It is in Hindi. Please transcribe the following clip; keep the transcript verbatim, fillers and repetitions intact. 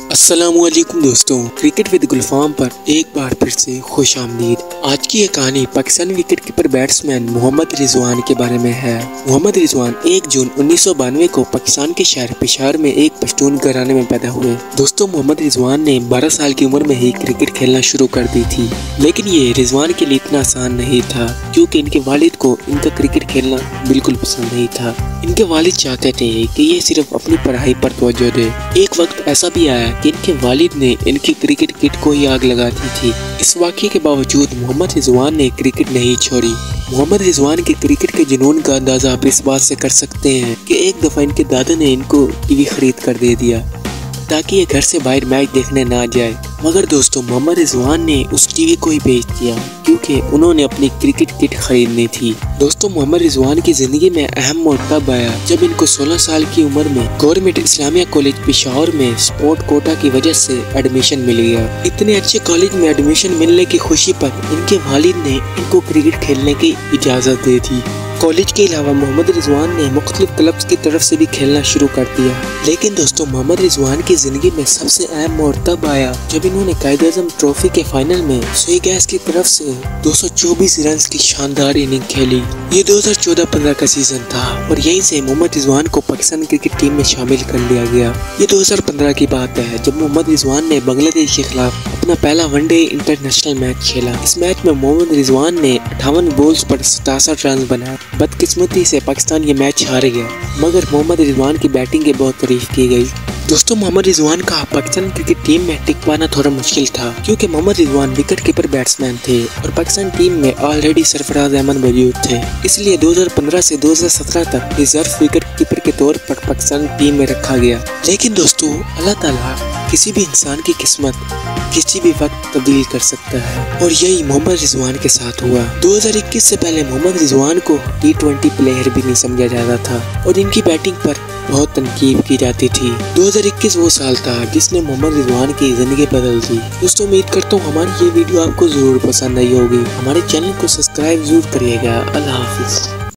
अस्सलामुअलैकुम दोस्तों, क्रिकेट विद गुलफाम पर एक बार फिर से खुश आमदीद। आज की ये कहानी Pakistani wicket keeper batsman Mohammad Rizwan के बारे में है। मोहम्मद रिजवान एक जून उन्नीस सौ बानवे को पाकिस्तान के शहर पेशावर में एक पश्तून घराने में पैदा हुए। दोस्तों, मोहम्मद रिजवान ने बारह साल की उम्र में ही क्रिकेट खेलना शुरू कर दी थी, लेकिन ये रिजवान के लिए इतना आसान नहीं था क्योंकि इनके वालिद को इनका क्रिकेट खेलना बिल्कुल पसंद नहीं था। इनके वालिद चाहते थे कि ये सिर्फ अपनी पढ़ाई पर तवज्जो दे। एक वक्त ऐसा भी आया कि इनके वालिद ने इनकी क्रिकेट किट को ही आग लगा दी थी। इस वाक़ये के बावजूद मोहम्मद रिजवान ने क्रिकेट नहीं छोड़ी। मोहम्मद रिजवान के क्रिकेट के जुनून का अंदाजा आप इस बात से कर सकते हैं कि एक दफा इनके दादा ने इनको टीवी खरीद कर दे दिया ताकि ये घर से बाहर मैच देखने ना जाए। मगर दोस्तों, मोहम्मद रिजवान ने उस टीवी को ही बेच दिया क्योंकि उन्होंने अपनी क्रिकेट किट खरीदनी थी। दोस्तों, मोहम्मद रिजवान की जिंदगी में अहम मोड़ तब आया जब इनको सोलह साल की उम्र में गवर्नमेंट इस्लामिया कॉलेज पेशावर में स्पोर्ट कोटा की वजह से एडमिशन मिल गया। इतने अच्छे कॉलेज में एडमिशन मिलने की खुशी पर इनके वालिद ने इनको क्रिकेट खेलने की इजाजत दे दी। कॉलेज के अलावा मोहम्मद रिजवान ने मुख्तलिफ क्लब्स की तरफ से भी खेलना शुरू कर दिया। लेकिन दोस्तों, मोहम्मद रिजवान की जिंदगी में सबसे अहम मोड़ तब आया जब इन्होंने कायद-ए-आज़म ट्रॉफी के फाइनल में सुईगैस की तरफ से दो सौ चौबीस रन की शानदार इनिंग खेली। ये दो हज़ार चौदह पंद्रह का सीजन था और यहीं से मोहम्मद रिजवान को पाकिस्तान क्रिकेट टीम में शामिल कर लिया गया। ये दो हज़ार पंद्रह की बात है जब मोहम्मद रिजवान ने बांग्लादेश के खिलाफ अपना पहला वनडे इंटरनेशनल मैच खेला। इस मैच में मोहम्मद रिजवान ने अट्ठावन बॉल्स पर सतासठ रन बनाए। बदकिस्मती से पाकिस्तान ये मैच हार गया, मगर मोहम्मद रिजवान की बैटिंग की बहुत तारीफ की गई। दोस्तों, मोहम्मद रिजवान का पाकिस्तान क्रिकेट टीम में टिक पाना थोड़ा मुश्किल था क्योंकि Mohammad Rizwan wicket keeper batsman थे और पाकिस्तान टीम में ऑलरेडी सरफराज अहमद मौजूद थे। इसलिए दो हज़ार पंद्रह से दो हज़ार सत्रह तक रिजर्व विकेट कीपर के तौर पर पाकिस्तान टीम में रखा गया। लेकिन दोस्तों, अल्लाह ताला किसी भी इंसान की किस्मत किसी भी वक्त तब्दील कर सकता है और यही मोहम्मद रिजवान के साथ हुआ। दो हज़ार इक्कीस से पहले मोहम्मद रिजवान को टी ट्वेंटी प्लेयर भी नहीं समझा जाता था और इनकी बैटिंग पर बहुत तनकीद की जाती थी। दो हज़ार इक्कीस वो साल था जिसने मोहम्मद रिजवान की जिंदगी बदल दी। दोस्तों, उम्मीद करता हूँ हमारी ये वीडियो आपको जरूर पसंद आई होगी। हमारे चैनल को सब्सक्राइब जरूर करिएगा। अल्लाह हाफिज।